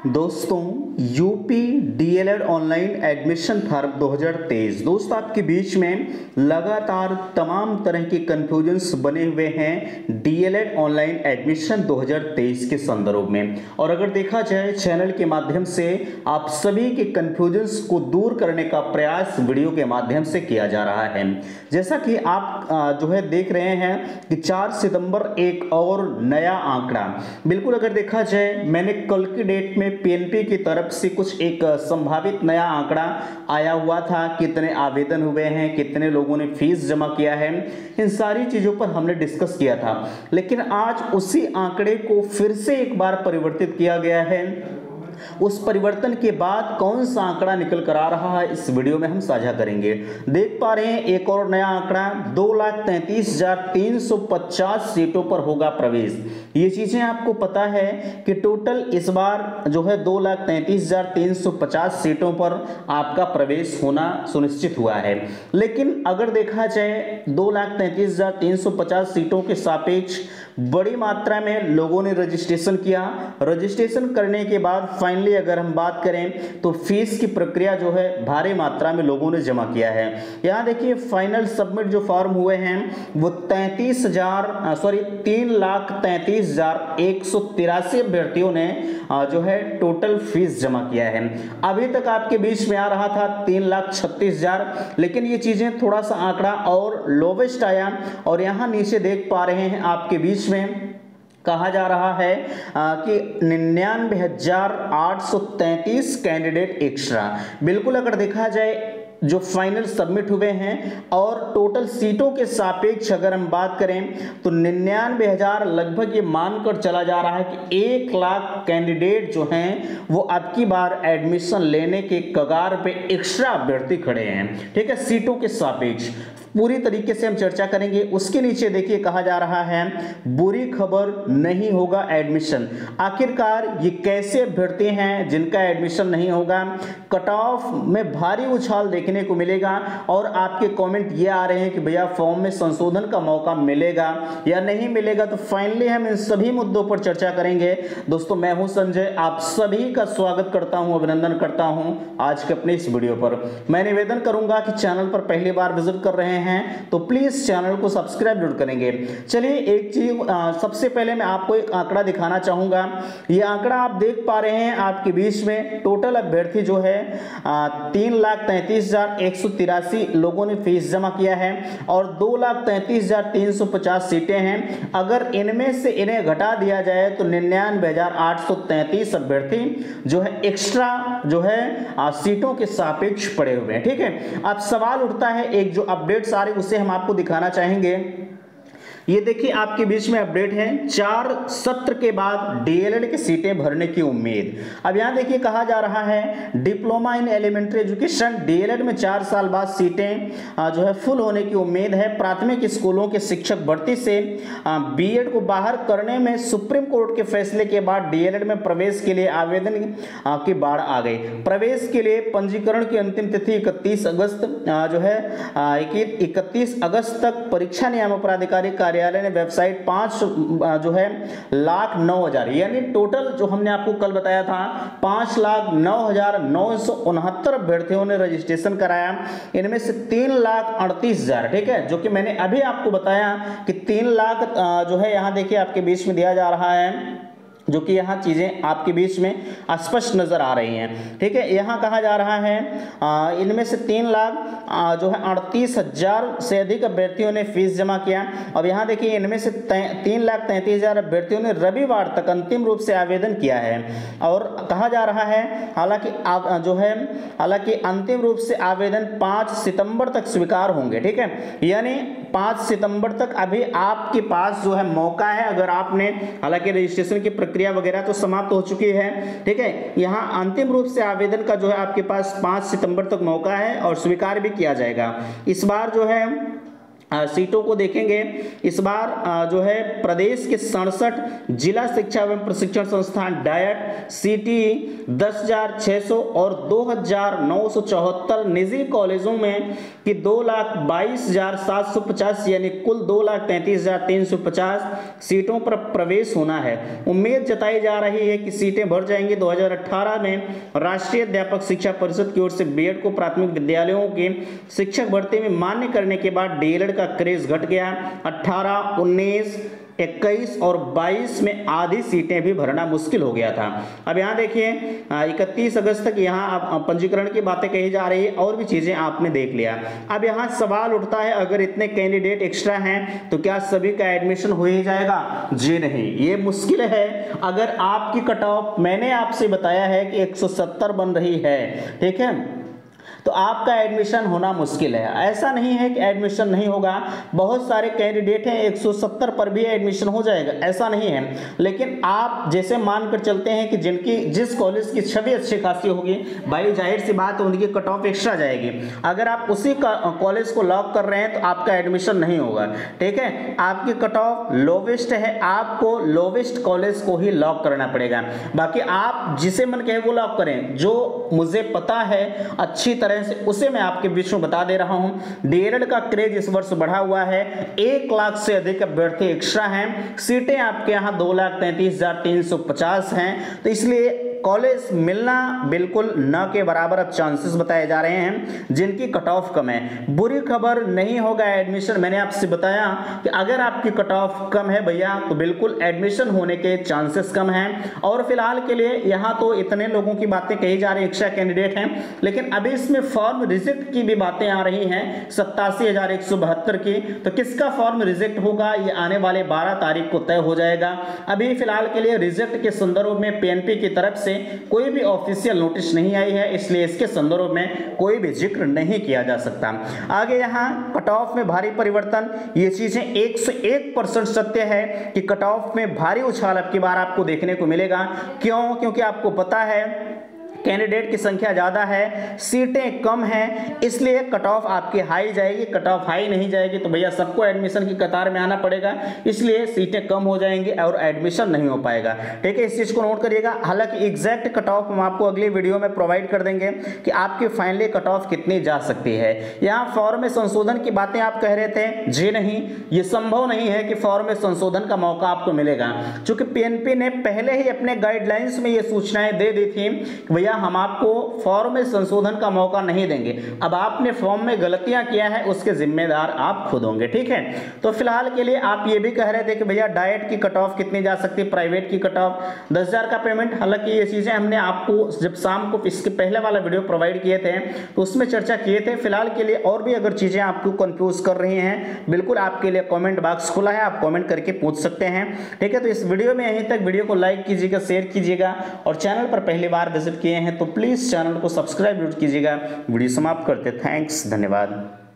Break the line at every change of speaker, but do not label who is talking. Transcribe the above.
दोस्तों UP DElEd online admission form 2023 दोस्त आपके बीच में लगातार तमाम तरह के कन्फ्यूजन्स बने हुए हैं डीएलएड ऑनलाइन एडमिशन 2023 के संदर्भ में। और अगर देखा जाए चैनल के माध्यम से आप सभी के कन्फ्यूजन्स को दूर करने का प्रयास वीडियो के माध्यम से किया जा रहा है। जैसा कि आप देख रहे हैं कि 4 सितंबर एक और नया आंकड़ा, बिल्कुल अगर देखा जाए मैंने कल की डेट में पीएनपी की तरफ से कुछ एक संभावित नया आंकड़ा आया हुआ था, कितने आवेदन हुए हैं, कितने लोगों ने फीस जमा किया है, इन सारी चीजों पर हमने डिस्कस किया था। लेकिन आज उसी आंकड़े को फिर से एक बार परिवर्तित किया गया है। उस परिवर्तन के बाद कौन सा आंकड़ा निकल कर आ रहा है इस वीडियो में हम साझा करेंगे। देख पा रहे हैं एक और नया आंकड़ा 2,33,350 सीटों पर होगा प्रवेश। ये चीजें आपको पता है कि टोटल इस बार 2,33,350 सीटों पर आपका प्रवेश होना सुनिश्चित हुआ है। लेकिन अगर देखा जाए 2,33,350 सीटों के सापेक्ष बड़ी मात्रा में लोगों ने रजिस्ट्रेशन किया। रजिस्ट्रेशन करने के बाद फाइनली अगर हम बात करें तो फीस की प्रक्रिया भारी मात्रा में लोगों ने जमा किया है। यहाँ देखिए फाइनल सबमिट जो फॉर्म हुए हैं वो 3,33,183 अभ्यर्थियों ने टोटल फीस जमा किया है। अभी तक आपके बीच में आ रहा था 3,36,000, लेकिन ये चीजें थोड़ा सा आंकड़ा और लोवेस्ट आया। और यहाँ नीचे देख पा रहे हैं आपके बीच में कहा जा रहा है कि 99,833 कैंडिडेट एक्स्ट्रा। बिल्कुल अगर देखा जाए जो फाइनल सबमिट हुए हैं और टोटल सीटों के सापेक्ष अगर हम बात करें तो 99,000 लगभग ये मानकर चला जा रहा है कि 1 लाख कैंडिडेट जो हैं वो अब की बार एडमिशन लेने के कगार पे एक्स्ट्रा अभ्यर्थी खड़े हैं। ठीक है, सीटों के सापेक्ष पूरी तरीके से हम चर्चा करेंगे। उसके नीचे देखिए कहा जा रहा है बुरी खबर, नहीं होगा एडमिशन। आखिरकार ये कैसे अभ्यर्थी हैं जिनका एडमिशन नहीं होगा? कट ऑफ में भारी उछाल देखने को मिलेगा। और आपके कमेंट ये आ रहे हैं कि भैया फॉर्म में संशोधन का मौका मिलेगा या नहीं मिलेगा। तो फाइनली हम इन सभी मुद्दों पर चर्चा करेंगे। दोस्तों मैं हूं संजय, आप सभी का स्वागत करता हूं, अभिनंदन करता हूं आज के अपने इस वीडियो पर। मैं निवेदन करूंगा कि चैनल पर पहली बार विजिट कर रहे हैं तो प्लीज चैनल को सब्सक्राइब जरूर करेंगे। चलिए एक चीज सबसे पहले मैं आपको एक आंकड़ा दिखाना चाहूंगा। ये आंकड़ा आप देख पा रहे हैं आपके बीच में टोटल अभ्यर्थी 3,33,183 लोगों ने फीस जमा किया है और 2,33,350 सीटें हैं। अगर इनमें से इन्हें घटा दिया जाए तो 99,833 अभ्यर्थी एक्स्ट्रा सीटों के सापेक्ष पड़े हुए हैं। ठीक है, अब सवाल उठता है एक जो अपडेट सारे उसे हम आपको दिखाना चाहेंगे। ये देखिए आपके बीच में अपडेट है 4 सत्र के बाद डीएलएड की सीटें भरने की उम्मीद। अब यहां देखिए कहा जा रहा है diploma in elementary education DElEd में 4 साल बाद सीटें फुल होने की उम्मीद है। प्राथमिक स्कूलों के शिक्षक भर्ती से बीएड को बाहर करने में सुप्रीम कोर्ट के फैसले के बाद डीएलएड में प्रवेश के लिए आवेदन की बाढ़ आ गई। प्रवेश के लिए पंजीकरण की अंतिम तिथि 31 अगस्त तक परीक्षा नियामक प्राधिकारी कार्यालय ने वेबसाइट 5,09,000 यानी टोटल जो हमने आपको कल बताया था 5,09,969 अभ्यर्थियों ने रजिस्ट्रेशन कराया। इनमें से 3,38,000, ठीक है, जो कि मैंने अभी आपको बताया कि 3 लाख यहाँ देखिए आपके बीच में दिया जा रहा है, जो कि यहाँ चीजें आपके बीच में स्पष्ट नजर आ रही हैं। ठीक है, यहाँ कहा जा रहा है इनमें से 3,38,000 से अधिक अभ्यर्थियों ने फीस जमा किया। अब यहाँ देखिए इनमें से 3,33,000 अभ्यर्थियों ने रविवार तक अंतिम रूप से आवेदन किया है। और कहा जा रहा है हालांकि अंतिम रूप से आवेदन 5 सितंबर तक स्वीकार होंगे। ठीक है, यानी 5 सितंबर तक अभी आपके पास मौका है। अगर आपने हालांकि रजिस्ट्रेशन की प्रक्रिया वगैरह तो समाप्त हो चुकी है। ठीक है, यहां अंतिम रूप से आवेदन का आपके पास 5 सितंबर तक मौका है और स्वीकार भी किया जाएगा। इस बार सीटों को देखेंगे, इस बार जो है प्रदेश के 67 जिला शिक्षा एवं प्रशिक्षण संस्थान डायट सीटी 10,600 और 2,974 निजी कॉलेजों में कि 2,22,750 यानी कुल 2,33,350 सीटों पर प्रवेश होना है। उम्मीद जताई जा रही है कि सीटें भर जाएंगी। 2018 में राष्ट्रीय अध्यापक शिक्षा परिषद की ओर से बीएड को प्राथमिक विद्यालयों के शिक्षक भर्ती में मान्य करने के बाद डीएलएड का क्रेज घट गया। 18, 19, 21 और 22 में आधी सीटें भी भरना मुश्किल हो गया था। अब यहाँ देखिए 31 अगस्त तक यहाँ पंजीकरण की बातें कही जा रही है और भी चीजें आपने देख लिया। अब यहाँ सवाल उठता है, अगर इतने कैंडिडेट एक्स्ट्रा हैं तो क्या सभी का एडमिशन हो ही जाएगा? जी नहीं, ये मुश्किल है। अगर आपकी कट ऑफ मैंने आपसे बताया है कि 170 बन रही है, ठीक है, तो आपका एडमिशन होना मुश्किल है। ऐसा नहीं है कि एडमिशन नहीं होगा, बहुत सारे कैंडिडेट हैं 170 पर भी एडमिशन हो जाएगा, ऐसा नहीं है। लेकिन आप जैसे मानकर चलते हैं कि जिनकी जिस कॉलेज की छवि अच्छी खासी होगी, भाई जाहिर सी बात है उनकी कट ऑफ एक्स्ट्रा जाएगी। अगर आप उसी कॉलेज को लॉक कर रहे हैं तो आपका एडमिशन नहीं होगा, ठीक है। आपकी कट ऑफ लोवेस्ट है, आपको लोवेस्ट कॉलेज को ही लॉक करना पड़ेगा। बाकी आप जिसे मन कहे वो लॉक करें, जो मुझे पता है अच्छी तरह से उसे मैं आपके बीच में बता दे रहा हूं। डीएलएड का क्रेज इस वर्ष बढ़ा हुआ है, 1 लाख से अधिक अभ्यर्थी एक्स्ट्रा हैं। सीटें आपके यहां 2,33,350 हैं, तो इसलिए कॉलेज मिलना बिल्कुल न के बराबर अब चांसेस बताए जा रहे हैं जिनकी कट ऑफ कम है। बुरी खबर नहीं होगा एडमिशन। मैंने आपसे बताया कि अगर आपकी कट ऑफ कम है भैया तो बिल्कुल एडमिशन होने के चांसेस कम हैं। और फिलहाल के लिए यहाँ तो इतने लोगों की बातें कही जा रही, एक्स्ट्रा कैंडिडेट हैं, लेकिन अभी इसमें फॉर्म रिजेक्ट की भी बातें आ रही हैं 87,172 की। तो किसका फॉर्म रिजेक्ट होगा ये आने वाले 12 तारीख को तय हो जाएगा। अभी फिलहाल के लिए रिजेक्ट के संदर्भ में पीएनपी की तरफ से कोई भी ऑफिशियल नोटिस नहीं आई है, इसलिए इसके संदर्भ में कोई भी जिक्र नहीं किया जा सकता। आगे यहाँ कट ऑफ में भारी परिवर्तन, ये चीजें 101% सत्य है कि कट ऑफ में भारी उछाल अब की बार आपको देखने को मिलेगा। क्यों? क्योंकि आपको पता है कैंडिडेट की संख्या ज़्यादा है, सीटें कम हैं, इसलिए कट ऑफ आपकी हाई जाएगी। कट ऑफ हाई नहीं जाएगी तो भैया सबको एडमिशन की कतार में आना पड़ेगा, इसलिए सीटें कम हो जाएंगी और एडमिशन नहीं हो पाएगा, ठीक है। इस चीज़ को नोट करिएगा। हालांकि एग्जैक्ट कट ऑफ हम आपको अगली वीडियो में प्रोवाइड कर देंगे कि आपकी फाइनली कट ऑफ कितनी जा सकती है। यहाँ फॉर्म में संशोधन की बातें आप कह रहे थे, जी नहीं, ये संभव नहीं है कि फॉर्म में संशोधन का मौका आपको मिलेगा, क्योंकि पीएनपी ने पहले ही अपने गाइडलाइंस में ये सूचनाएं दे दी थी भैया हम आपको फॉर्म में संशोधन का मौका नहीं देंगे। अब आपने फॉर्म में गलतियां किया है, उसके जिम्मेदार आप खुद होंगे, ठीक है। तो फिलहाल के लिए आप ये भी कह रहे थे कि भैया डाइट की कट ऑफ कितनी जा सकती है, प्राइवेट की कट ऑफ 10,000 का पेमेंट। हालांकि ये चीजें हमने आपको जब शाम को इसके पहले वाला वीडियो प्रोवाइड किए थे तो उसमें चर्चा किए थे। फिलहाल के लिए और भी अगर चीजें आपको कंफ्यूज कर रही हैं, बिल्कुल आपके लिए कमेंट बॉक्स खुला है, आप कमेंट करके पूछ सकते हैं, ठीक है। तो इस वीडियो में यहीं तक। वीडियो को लाइक कीजिएगा, शेयर कीजिएगा और चैनल पर पहली बार विजिट किए हैं तो प्लीज चैनल को सब्सक्राइब कीजिएगा। वीडियो समाप्त करते, थैंक्स, धन्यवाद।